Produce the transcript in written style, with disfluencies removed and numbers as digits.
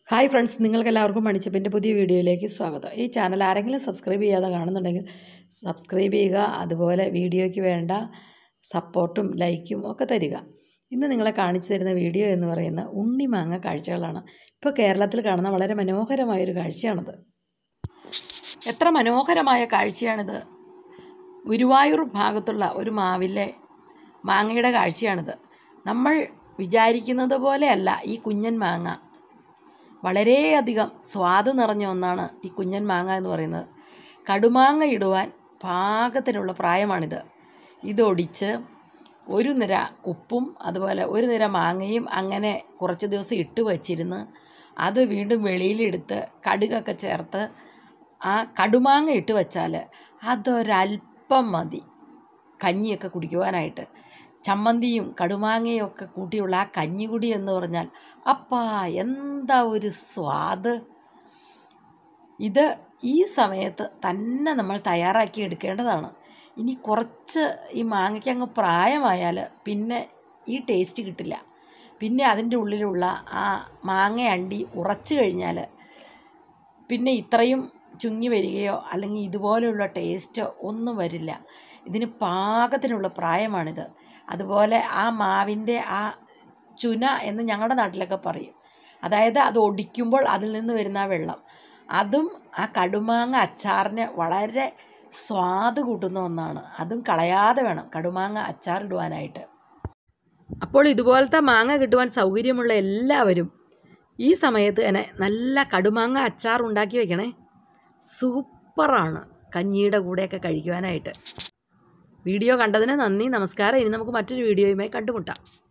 Hi friends, നിങ്ങൾക്കെല്ലാവർക്കും മണിച്ചപ്പിൻ്റെ പുതിയ വീഡിയോയിലേക്ക് സ്വാഗതം. ഈ ചാനൽ ആരെങ്കിലും സബ്സ്ക്രൈബ് ചെയ്യാതെ കാണുന്നുണ്ടെങ്കിൽ സബ്സ്ക്രൈബ് ചെയ്യുക. അതുപോലെ വീഡിയോയ്ക്ക് വേണ്ട സപ്പോർട്ടും ലൈക്കും ഒക്കെ തരിക. ഇന്ന് നിങ്ങളെ കാണിച്ചു തരുന്ന വീഡിയോ എന്ന് പറയുന്ന ഉണ്ണിമാങ്ങ കാഴ്ചകളാണ്. ഇപ്പോൾ കേരളത്തിൽ കാണുന്ന വളരെ മനോഹരമായൊരു കാഴ്ചയാണിത്. എത്ര മനോഹരമായ കാഴ്ചയാണിത്! ഗുരുവായൂർ ഭാഗത്തുള്ള ഒരു മാവിലെ മാങ്ങയുടെ കാഴ്ചയാണിത്. നമ്മൾ വിചാരിക്കുന്നത് പോലെയല്ല ഈ കുഞ്ഞൻ മാങ്ങ. വളരെയധികം സ്വാദ് നിറഞ്ഞ ഒന്നാണ് ഈ കുഞ്ഞൻ മാങ്ങ എന്ന് പറയുന്നത്. കടുമാങ്ങ ഇടുവാൻ പാകത്തിനുള്ള പ്രായമാണിത്. ഇതൊടിച്ച് ഒരു നിര ഉപ്പും അതുപോലെ ഒരു നിര മാങ്ങയും അങ്ങനെ കുറച്ച് ദിവസം ഇട്ട് വച്ചിരുന്ന് അത് വീണ്ടും വെളിയിലെടുത്ത് കടുകൊക്കെ ചേർത്ത് ആ കടുമാങ്ങ ഇട്ട് വച്ചാൽ അതൊരല്പം മതി കഞ്ഞിയൊക്കെ കുടിക്കുവാനായിട്ട്. ചമ്മന്തിയും കടുമാങ്ങയും ഒക്കെ കൂട്ടിയുള്ള ആ കഞ്ഞികുടി എന്ന് പറഞ്ഞാൽ അപ്പാ എന്താ ഒരു സ്വാദ്! ഇത് ഈ സമയത്ത് തന്നെ നമ്മൾ തയ്യാറാക്കി എടുക്കേണ്ടതാണ്. ഇനി കുറച്ച് ഈ മാങ്ങയ്ക്ക് അങ്ങ് പ്രായമായാൽ പിന്നെ ഈ ടേസ്റ്റ് കിട്ടില്ല. പിന്നെ അതിൻ്റെ ഉള്ളിലുള്ള ആ മാങ്ങ അണ്ടി ഉറച്ചു കഴിഞ്ഞാൽ പിന്നെ ഇത്രയും ചുങ്ങി വരികയോ അല്ലെങ്കിൽ ഇതുപോലെയുള്ള ടേസ്റ്റോ ഒന്നും വരില്ല. ഇതിന് പാകത്തിനുള്ള പ്രായമാണിത്. അതുപോലെ ആ മാവിൻ്റെ ആ ചുന എന്ന് ഞങ്ങളുടെ നാട്ടിലൊക്കെ പറയും. അതായത് അത് ഒടിക്കുമ്പോൾ അതിൽ നിന്ന് വരുന്ന ആ വെള്ളം, അതും ആ കടുമാങ്ങ അച്ചാറിന് വളരെ സ്വാദ് കൂട്ടുന്ന ഒന്നാണ്. അതും കളയാതെ വേണം കടുമാങ്ങ അച്ചാറിടുവാനായിട്ട്. അപ്പോൾ ഇതുപോലത്തെ മാങ്ങ കിട്ടുവാൻ സൗകര്യമുള്ള എല്ലാവരും ഈ സമയത്ത് തന്നെ നല്ല കടുമാങ്ങ അച്ചാർ ഉണ്ടാക്കി വയ്ക്കണേ. സൂപ്പറാണ് കഞ്ഞിയുടെ കൂടെയൊക്കെ കഴിക്കുവാനായിട്ട്. വീഡിയോ കണ്ടതിന് നന്ദി, നമസ്കാരം. ഇനി നമുക്ക് മറ്റൊരു വീഡിയോയുമായി കണ്ടുമുട്ടാം.